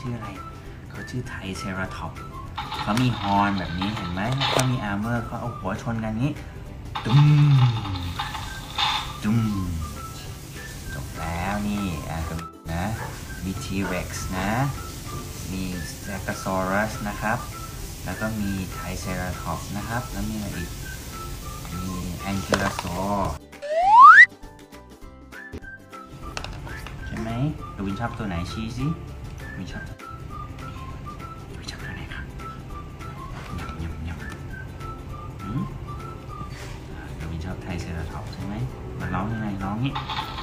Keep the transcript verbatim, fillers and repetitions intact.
ชื่ออะไรเขาชื่อไทเซราทอปเขามีฮอร์นแบบนี้เห็นไหมเขามีอาร์เมอร์เขาเอาหัวชนกันนี้ตุ้มตุ้มจบแล้วนี่อ่ะนะมีทีเร็กซ์นะมีสเตโกซอรัสนะครับแล้วก็มีไทเซราทอปนะครับแล้วมีอะไรอีกมีแองกิลาซอร์ใช่ไหมดวินชอบตัวไหนชี้สิดวินชอบดวินชอบตัวไหนครับยำยำยำอืมดวินชอบไทเซราทอปใช่ไหมมาร้องยังไงร้องนี้